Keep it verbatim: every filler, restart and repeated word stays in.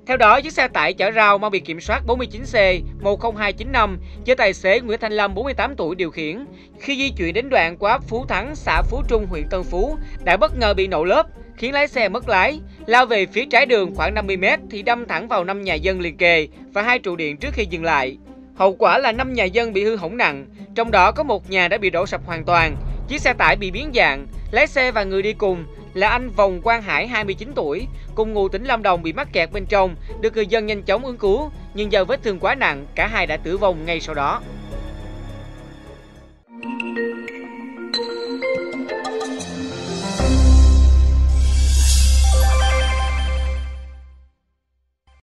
Theo đó, chiếc xe tải chở rau mang biển kiểm soát bốn mươi chín C một không hai chín năm do tài xế Nguyễn Thanh Lâm bốn mươi tám tuổi điều khiển. Khi di chuyển đến đoạn qua ấp Phú Thắng, xã Phú Trung, huyện Tân Phú, đã bất ngờ bị nổ lốp, khiến lái xe mất lái, lao về phía trái đường khoảng năm mươi mét thì đâm thẳng vào năm nhà dân liền kề và hai trụ điện trước khi dừng lại. Hậu quả là năm nhà dân bị hư hỏng nặng, trong đó có một nhà đã bị đổ sập hoàn toàn. Chiếc xe tải bị biến dạng, lái xe và người đi cùng là anh Vòng Quang Hải hai mươi chín tuổi, cùng ngụ tỉnh Lâm Đồng bị mắc kẹt bên trong, được người dân nhanh chóng ứng cứu, nhưng do vết thương quá nặng, cả hai đã tử vong ngay sau đó.